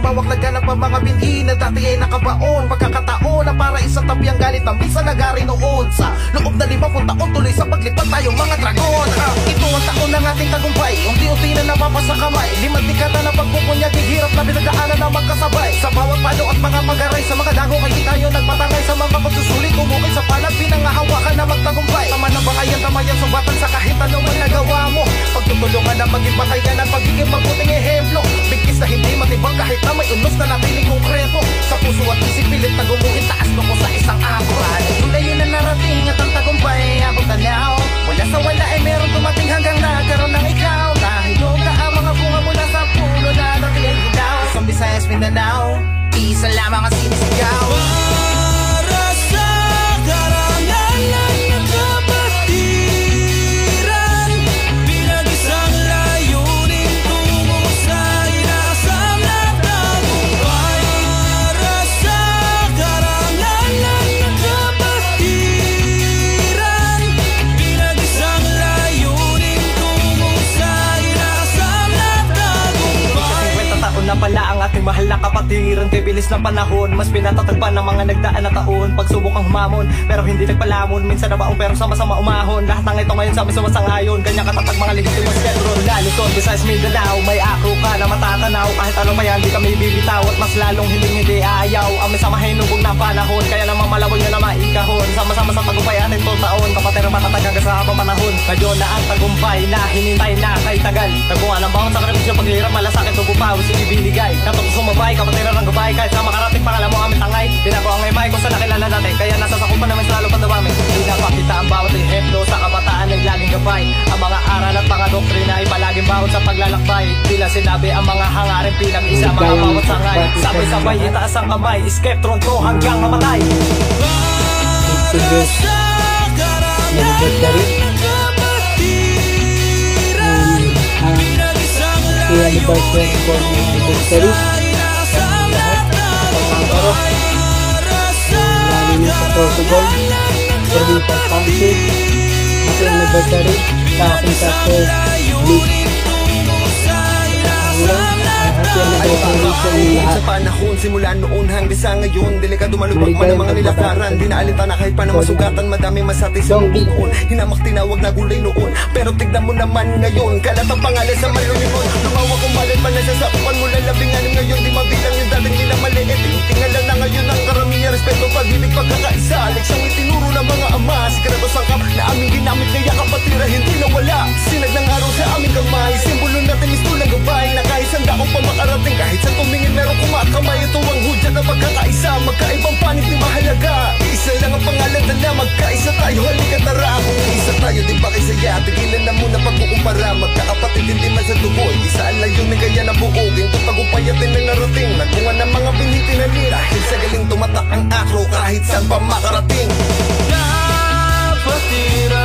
bawak laganap ang mga binhi na dati ay nakabaon. Pagkakataon na para isang tabi ang galit na minsan nagari noon. Sa loob na 50 taon tuloy sa paglipat tayong mga dragon. Ito ang taon ng ating tagumpay, unti-unti na napapasa kamay. 5 dekada na pagpupunyag, hirap na pinagdaanan na magkasabay. Sa bawat palo at mga magaray, sa mga dago kay tayo nagpatangay. Sa mga pagsusulit, umukay sa palad, pinangahawakan na magtagumpay. Tama na bangayan, tamayan, subatan sa kahit anong may nagawa mo. Pagtutulungan na maging batayan at pagiging mabuting ehemplo. Bigkis na hindi matibang kahit na may unos na natiling konkreto. Sa puso at isip pilit na gumuhin, taas mo ko sa isang akral. Tulayin na narating at ang tagumpay abot tanaw. Wala sa wala ay meron tumating hanggang nagkaroon ng ikaw. Nahilog na ang mga bunga mula sa puno na dati ay hilaw. Sa Visayas, Mindanao, isa lamang ang sinisigaw. Para sa karangalan ng kapatiran, pinag-isang layunin tungo sa inasam na tagumpay. Para sa karangalan ng kapatiran, pinag-isang layunin tungo sa inasam na tagumpay. 50 taon na pala ang ating mahal na kapatiran. Bibilis ng panahon, mas pinatatagpan ng mga nagdaan na taon. Pagsubok ang humamon, pero hindi nagpalamon. Minsan nabaong pero sama-sama umahon. Lahat ng ito ngayon sa amin sumasangayon. Ganyan katatag mga lehitimong schedule. Lalo Visayas, Mindanao, may akro ka na matatanaw. Kahit anong mayan, di kami bibitaw. At mas lalong hindi aayaw. Amin sa mahinubog na panahon, kaya naman malawag nyo na maikahon. Sama-sama sa tagumpay atin itong taon. Kapatero matatag hanggang sa habang panahon. Ngayon na ang tagumpay na hinintay na kay tagal. Tagungan ang bawat sakripisyo, paghihirap, malasakit, tugupaw, sinibinigay. Katong sumabay, kapatero ng gabay. Kahit sa makarating pangalan mo aming tangay. Tinago ang imay ko sa nakilala natin, kaya nasa sakupan namin sa lalo pandawami. Pinapakita ang bawat ehemplo sa kabataan ay laging gabay. Ang mga aral at mga doktrina ay palaging bawat sa paglalakbay. Tila sinabi ang mga hangarin pinag-isa mga bawat sangay. Sabay-sabay itaas ang kamay, skeptron to hanggang mamatay. Para sa karangalan ng kapatiran, pinag-isang layunin tungo sa inasam na tagumpay. Para sa karangalan ng kapatiran, pinag-isang layunin tungo sa inasam na tagumpay. Sa panahon, simula noon hanggang sa ngayon, delikado malubak man ang mga nilakaran. Di naalita na kahit pa na masugatan, madami masati sa buon. Hinamak tinawag na gulay noon, pero tignan mo naman ngayon. Kalat ang pangalan sa malunimon, lumawak ang malit pa nasasakupan mula 16 ngayon. Di mabilang yung dating nila maliit, tingala na ngayon ang karamihan. Respeto, pag-ibig, pagkakaisa, leksang itinuro ng mga ama. Sikreto sangkap na aming ginamit, kaya kapatira hindi nawala. Sinag ng araw sa aming kamay, simbolo natin misto ng gabay. Na kahit sanda ko pa makarating, kahit sa tumingin meron kumakamay. Ito ang hudya na magkakaisa, magkaibang panig di mahalaga. Isa lang ang pangalan na magkaisa tayo, halika tara. Kung isa tayo di ba kaysaya, tigilan na muna pagkukumpara. Magkakapatid hindi man sa dugo, isaan lang yun kaya nabuogin. Kung tagumpay atin na narating, nagbunga ng mga binhiti na nila. Dahil sa galing tumatak ang akro kahit saan pa makarating. Kapatira